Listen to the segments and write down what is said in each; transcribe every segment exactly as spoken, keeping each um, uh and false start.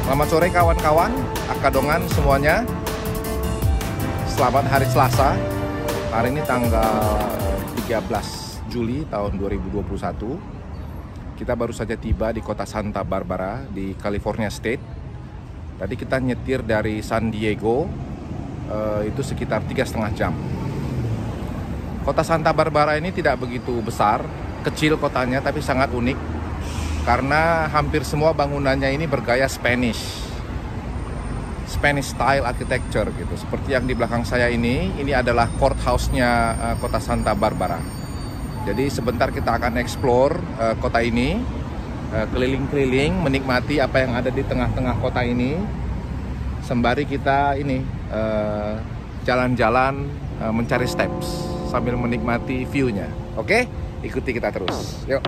Selamat sore kawan-kawan, akadongan semuanya. Selamat hari Selasa. Hari ini tanggal tiga belas Juli tahun dua ribu dua puluh satu. Kita baru saja tiba di kota Santa Barbara di California State. Tadi kita nyetir dari San Diego, eh, itu sekitar tiga setengah jam. Kota Santa Barbara ini tidak begitu besar, kecil kotanya, tapi sangat unik. Karena hampir semua bangunannya ini bergaya Spanish. Spanish style architecture gitu. Seperti yang di belakang saya ini, ini adalah courthouse-nya uh, kota Santa Barbara. Jadi sebentar kita akan explore uh, kota ini, uh, keliling-keliling, menikmati apa yang ada di tengah-tengah kota ini. Sembari kita ini uh, jalan-jalan uh, mencari steps sambil menikmati view-nya. Oke? Ikuti kita terus. Yuk.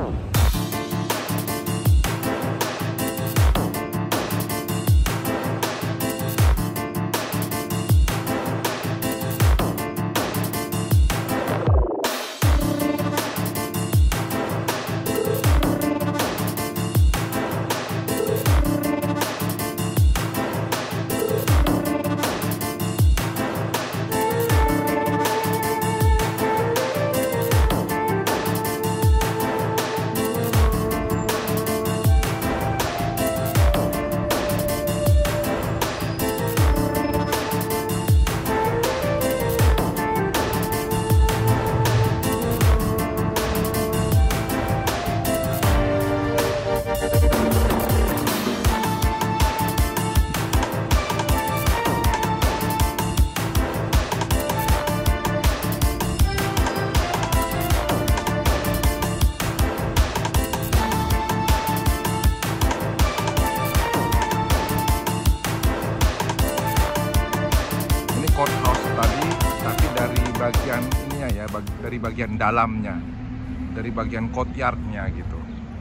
Courthouse tadi, tapi dari bagian ininya ya, bag, dari bagian dalamnya, dari bagian courtyardnya gitu.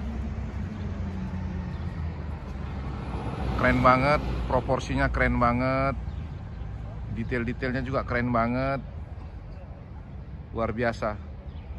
Keren banget, proporsinya keren banget, detail-detailnya juga keren banget, luar biasa.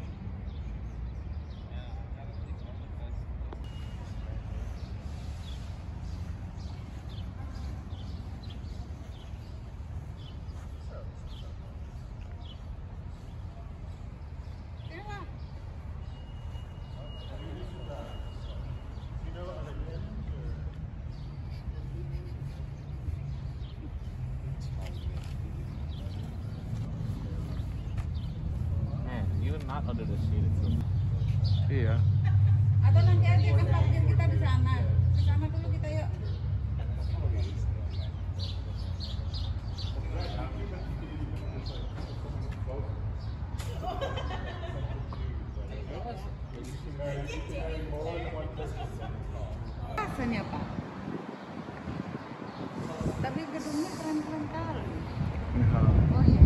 Not under the seat itself. Iya. Atau nanti aja kan parkir kita di sana. Ke sana dulu kita yuk. Rasanya Pak. Tapi gedungnya keren-keren kali. Ya. Oh iya.